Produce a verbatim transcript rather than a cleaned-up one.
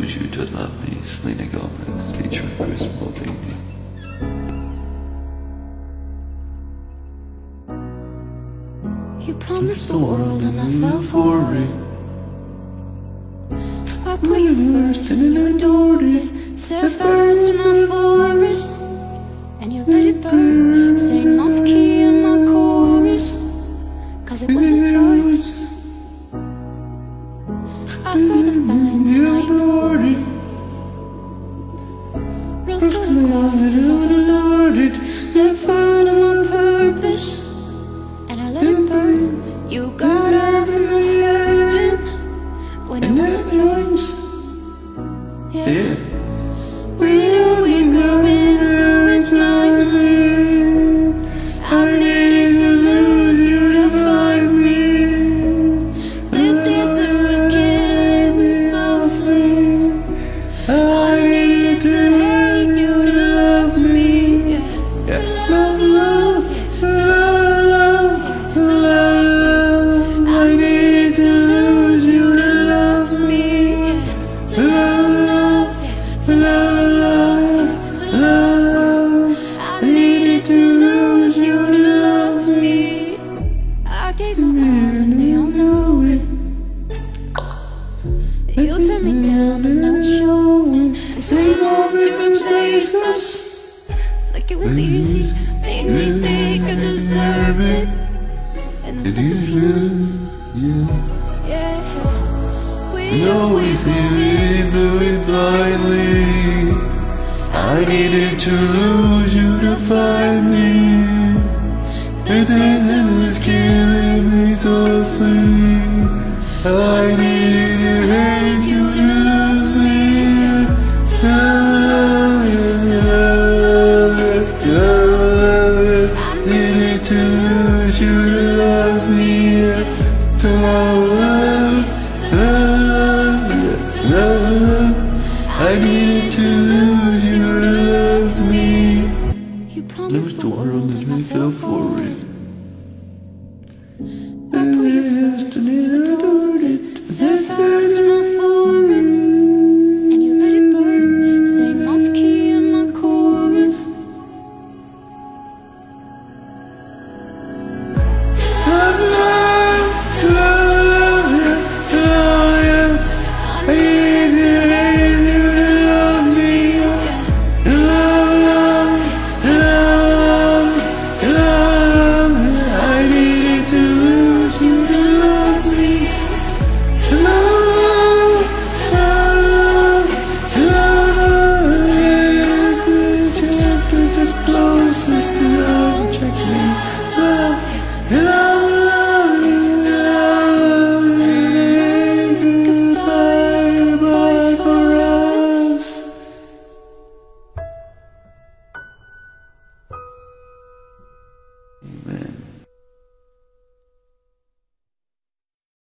lose you to love me. Selena Gomez featuring Chris Mulvaney. You promised the world and I fell for it. I put you first and you adored it. Set fires to my forest and you let it burn. Sang off key in my chorus, cause it wasn't yours. I saw the signs and I ignored it. Rose-colored glasses all distorted. Set fire to my purpose and I let it burn. You got off in the hurting when it wasn't yours. Yeah. We'd always go into it blindly. I needed to lose you to find me. This dancer was killing me softly. I needed to hate you to love me. Yeah. To love, love, to love, love, to love, love. I needed to lose you to love me. Yeah. To love, love, to love, love, to love, love. I needed to lose you to love me. I gave my all and they all know it. You turned me down and now it's showing. And someone to replace us, like it was easy, made me think I deserved it. And then think of you, yeah. We'd always go into it blindly. I needed to lose you to find me. This dancing was killing me softly. I needed to hate you to love me. To love you, to love you, to love you. I needed to lose you to love me. To love, love, to love, love, to love, love. I needed to lose you to love me. You promised the world and I fell for